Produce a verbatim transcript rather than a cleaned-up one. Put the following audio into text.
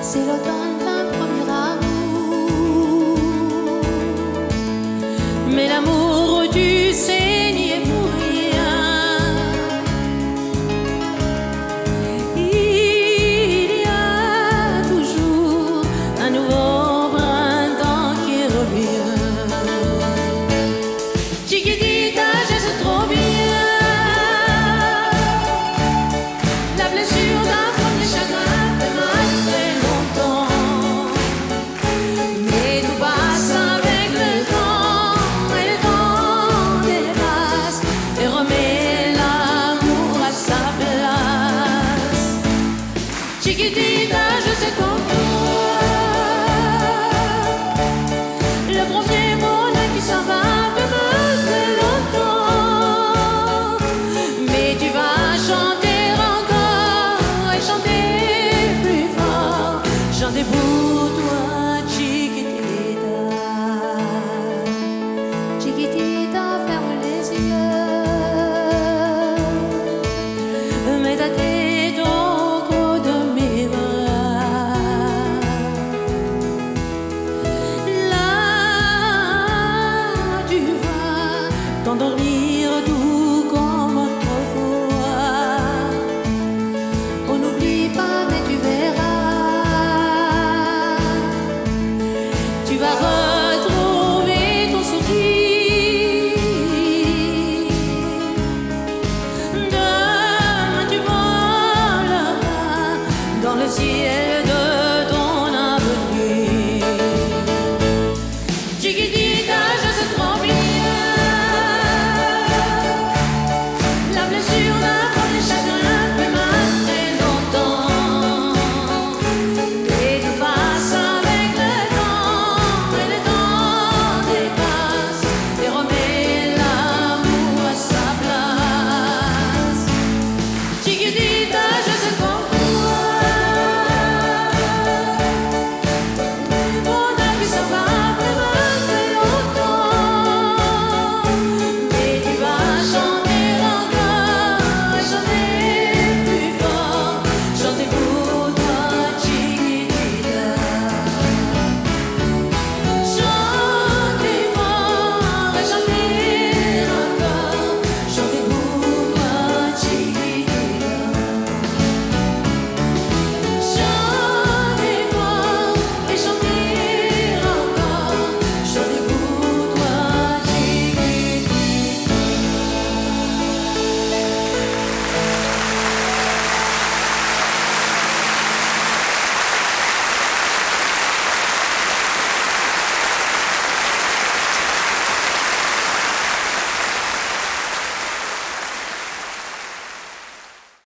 c'est l'automne d'un premier amour. Mais l'amour, tu sais, n'y est pour rien. Il y a toujours un nouveau printemps qui revient. Chiquitita, je sais trop bien la blessure d'un premier chagrin fait mal très longtemps. Mais tout passe avec le temps, et le temps dépasse et remet l'amour à sa place. Chiquitita, je sais comme toi, le premier mot qui s'en va fait mal très longtemps. Mais tu vas chanter encore et chanter plus fort, chanter pour toi, Chiquitita. Chiquitita, ferme les yeux, mets ta tête au creux de mes bras. Là, tu vas t'endormir doux comme autrefois. On n'oublie pas, mais tu verras, tu vas retrouver ton sourire. Demain tu voleras dans le ciel de